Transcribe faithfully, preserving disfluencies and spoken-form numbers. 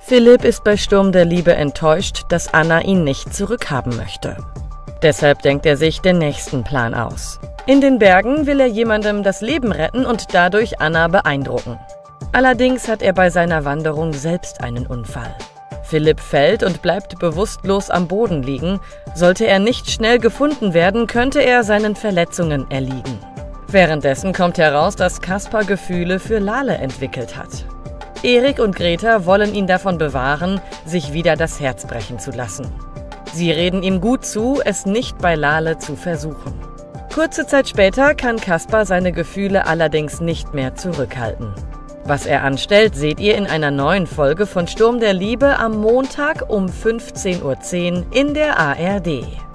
Philipp ist bei Sturm der Liebe enttäuscht, dass Anna ihn nicht zurückhaben möchte. Deshalb denkt er sich den nächsten Plan aus. In den Bergen will er jemandem das Leben retten und dadurch Anna beeindrucken. Allerdings hat er bei seiner Wanderung selbst einen Unfall. Philipp fällt und bleibt bewusstlos am Boden liegen. Sollte er nicht schnell gefunden werden, könnte er seinen Verletzungen erliegen. Währenddessen kommt heraus, dass Kaspar Gefühle für Lale entwickelt hat. Erik und Greta wollen ihn davon bewahren, sich wieder das Herz brechen zu lassen. Sie reden ihm gut zu, es nicht bei Lale zu versuchen. Kurze Zeit später kann Kaspar seine Gefühle allerdings nicht mehr zurückhalten. Was er anstellt, seht ihr in einer neuen Folge von Sturm der Liebe am Montag um fünfzehn Uhr zehn in der A R D.